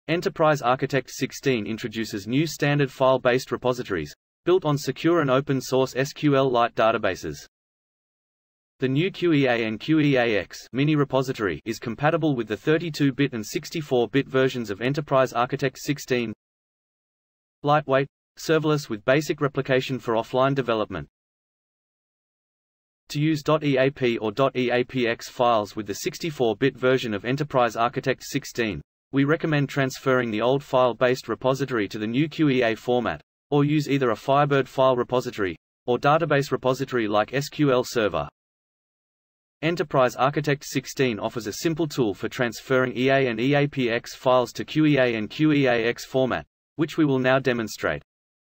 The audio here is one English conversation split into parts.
Enterprise Architect 16 introduces new standard file-based repositories, built on secure and open-source SQLite databases. The new QEA and QEAX mini repository is compatible with the 32-bit and 64-bit versions of Enterprise Architect 16. Lightweight, serverless with basic replication for offline development. To use .eap or .eapx files with the 64-bit version of Enterprise Architect 16, we recommend transferring the old file-based repository to the new QEA format, or use either a Firebird file repository, or database repository like SQL Server. Enterprise Architect 16 offers a simple tool for transferring EA and EAPX files to QEA and QEAX format, which we will now demonstrate.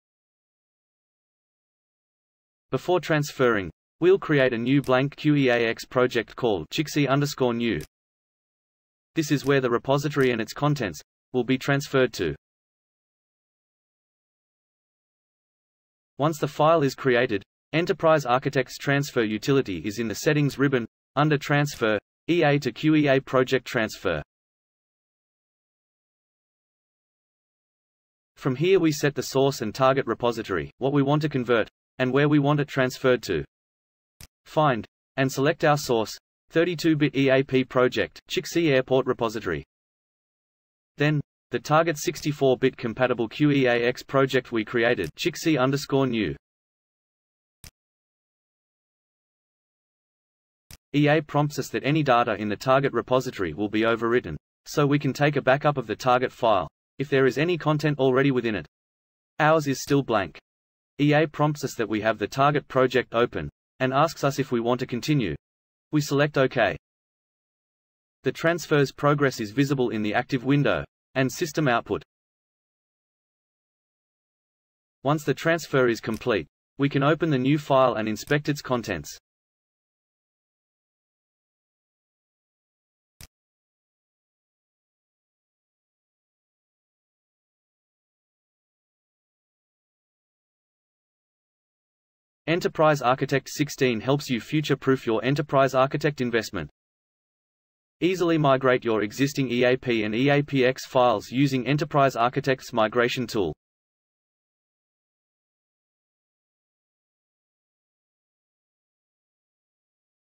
Before transferring, we'll create a new blank QEAX project called QEAX_new. This is where the repository and its contents will be transferred to. Once the file is created, Enterprise Architect's transfer utility is in the Settings ribbon, under Transfer, EA to QEA Project Transfer. From here we set the source and target repository, what we want to convert, and where we want it transferred to. Find, and select our source, 32-bit EAP project, QEAX Airport repository. Then, the target 64-bit compatible QEAX project we created, QEAX_new. EA prompts us that any data in the target repository will be overwritten, so we can take a backup of the target file, if there is any content already within it. Ours is still blank. EA prompts us that we have the target project open, and asks us if we want to continue. We select OK. The transfer's progress is visible in the active window, and system output. Once the transfer is complete, we can open the new file and inspect its contents. Enterprise Architect 16 helps you future-proof your Enterprise Architect investment. Easily migrate your existing EAP and EAPX files using Enterprise Architect's migration tool.